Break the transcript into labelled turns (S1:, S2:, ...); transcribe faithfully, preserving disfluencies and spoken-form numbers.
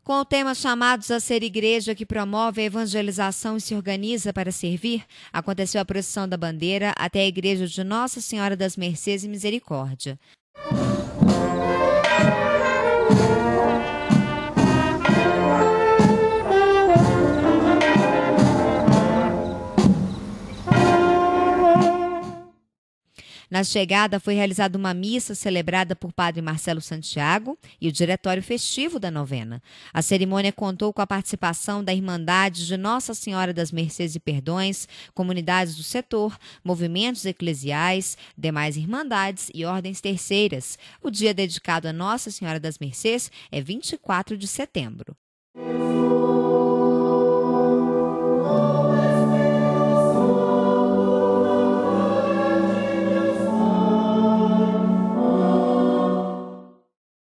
S1: Com o tema Chamados a Ser Igreja, que promove a evangelização e se organiza para servir, aconteceu a procissão da bandeira até a Igreja de Nossa Senhora das Mercês e Misericórdia. Na chegada, foi realizada uma missa celebrada por Padre Marcelo Santiago e o diretório festivo da novena. A cerimônia contou com a participação da Irmandade de Nossa Senhora das Mercês e Perdões, comunidades do setor, movimentos eclesiais, demais irmandades e ordens terceiras. O dia dedicado a Nossa Senhora das Mercês é vinte e quatro de setembro.